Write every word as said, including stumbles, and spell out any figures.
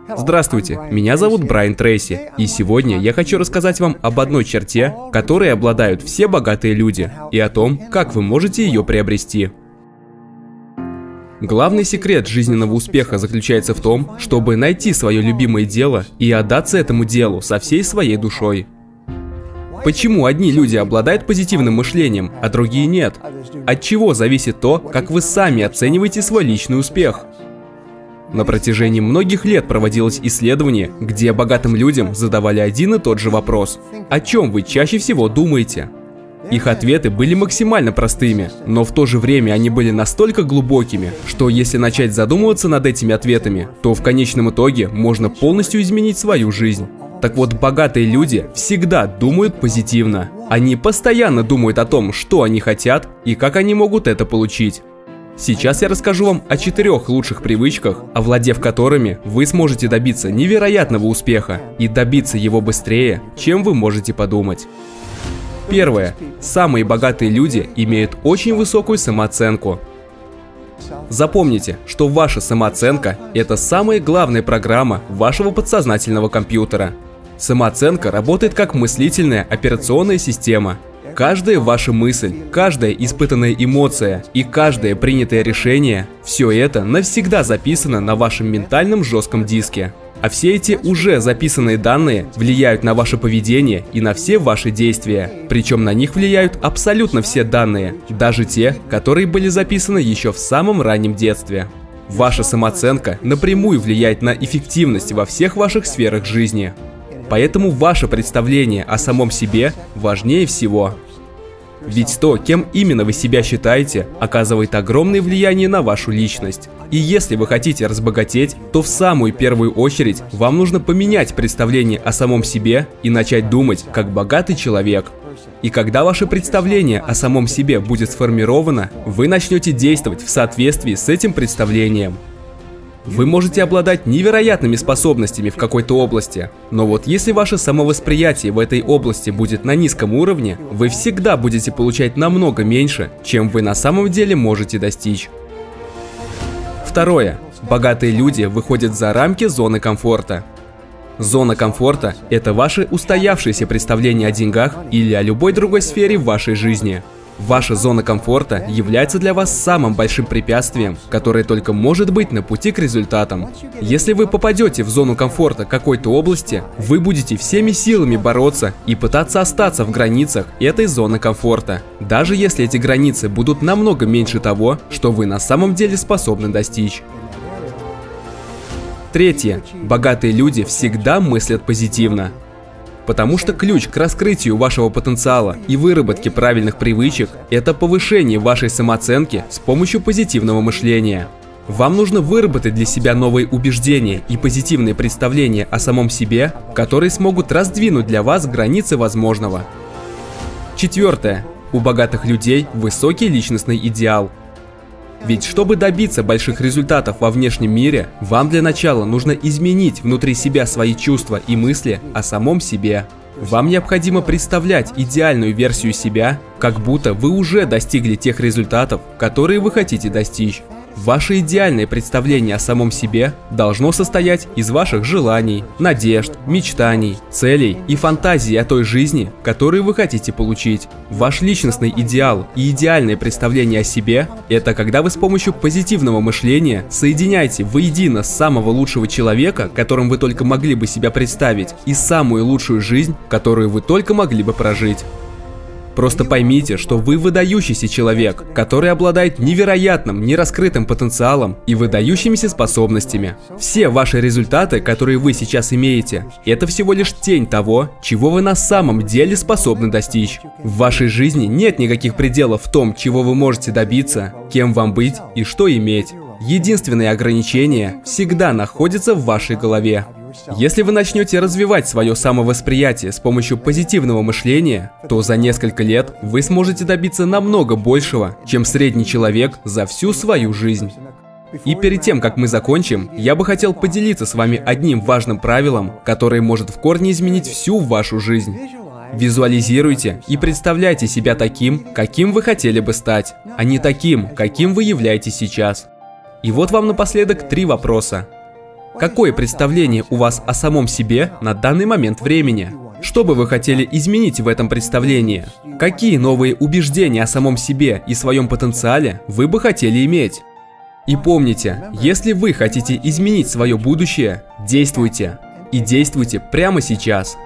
Здравствуйте, меня зовут Брайан Трейси, и сегодня я хочу рассказать вам об одной черте, которой обладают все богатые люди, и о том, как вы можете ее приобрести. Главный секрет жизненного успеха заключается в том, чтобы найти свое любимое дело и отдаться этому делу со всей своей душой. Почему одни люди обладают позитивным мышлением, а другие нет? От чего зависит то, как вы сами оцениваете свой личный успех? На протяжении многих лет проводилось исследование, где богатым людям задавали один и тот же вопрос: о чем вы чаще всего думаете? Их ответы были максимально простыми, но в то же время они были настолько глубокими, что если начать задумываться над этими ответами, то в конечном итоге можно полностью изменить свою жизнь. Так вот, богатые люди всегда думают позитивно. Они постоянно думают о том, что они хотят и как они могут это получить. Сейчас я расскажу вам о четырех лучших привычках, овладев которыми вы сможете добиться невероятного успеха и добиться его быстрее, чем вы можете подумать. Первое. Самые богатые люди имеют очень высокую самооценку. Запомните, что ваша самооценка – это самая главная программа вашего подсознательного компьютера. Самооценка работает как мыслительная операционная система. Каждая ваша мысль, каждая испытанная эмоция и каждое принятое решение – все это навсегда записано на вашем ментальном жестком диске. А все эти уже записанные данные влияют на ваше поведение и на все ваши действия. Причем на них влияют абсолютно все данные, даже те, которые были записаны еще в самом раннем детстве. Ваша самооценка напрямую влияет на эффективность во всех ваших сферах жизни. Поэтому ваше представление о самом себе важнее всего. Ведь то, кем именно вы себя считаете, оказывает огромное влияние на вашу личность. И если вы хотите разбогатеть, то в самую первую очередь вам нужно поменять представление о самом себе и начать думать как богатый человек. И когда ваше представление о самом себе будет сформировано, вы начнете действовать в соответствии с этим представлением. Вы можете обладать невероятными способностями в какой-то области, но вот если ваше самовосприятие в этой области будет на низком уровне, вы всегда будете получать намного меньше, чем вы на самом деле можете достичь. Второе. Богатые люди выходят за рамки зоны комфорта. Зона комфорта – это ваше устоявшееся представление о деньгах или о любой другой сфере в вашей жизни. Ваша зона комфорта является для вас самым большим препятствием, которое только может быть на пути к результатам. Если вы попадете в зону комфорта какой-то области, вы будете всеми силами бороться и пытаться остаться в границах этой зоны комфорта, даже если эти границы будут намного меньше того, что вы на самом деле способны достичь. Третье. Богатые люди всегда мыслят позитивно. Потому что ключ к раскрытию вашего потенциала и выработке правильных привычек – это повышение вашей самооценки с помощью позитивного мышления. Вам нужно выработать для себя новые убеждения и позитивные представления о самом себе, которые смогут раздвинуть для вас границы возможного. Четвертое. У богатых людей высокий личностный идеал. Ведь чтобы добиться больших результатов во внешнем мире, вам для начала нужно изменить внутри себя свои чувства и мысли о самом себе. Вам необходимо представлять идеальную версию себя, как будто вы уже достигли тех результатов, которые вы хотите достичь. Ваше идеальное представление о самом себе должно состоять из ваших желаний, надежд, мечтаний, целей и фантазий о той жизни, которую вы хотите получить. Ваш личностный идеал и идеальное представление о себе – это когда вы с помощью позитивного мышления соединяете воедино самого лучшего человека, которым вы только могли бы себя представить, и самую лучшую жизнь, которую вы только могли бы прожить. Просто поймите, что вы выдающийся человек, который обладает невероятным, нераскрытым потенциалом и выдающимися способностями. Все ваши результаты, которые вы сейчас имеете, это всего лишь тень того, чего вы на самом деле способны достичь. В вашей жизни нет никаких пределов в том, чего вы можете добиться, кем вам быть и что иметь. Единственное ограничение всегда находится в вашей голове. Если вы начнете развивать свое самовосприятие с помощью позитивного мышления, то за несколько лет вы сможете добиться намного большего, чем средний человек за всю свою жизнь. И перед тем, как мы закончим, я бы хотел поделиться с вами одним важным правилом, которое может в корне изменить всю вашу жизнь. Визуализируйте и представляйте себя таким, каким вы хотели бы стать, а не таким, каким вы являетесь сейчас. И вот вам напоследок три вопроса. Какое представление у вас о самом себе на данный момент времени? Что бы вы хотели изменить в этом представлении? Какие новые убеждения о самом себе и своем потенциале вы бы хотели иметь? И помните, если вы хотите изменить свое будущее, действуйте. И действуйте прямо сейчас.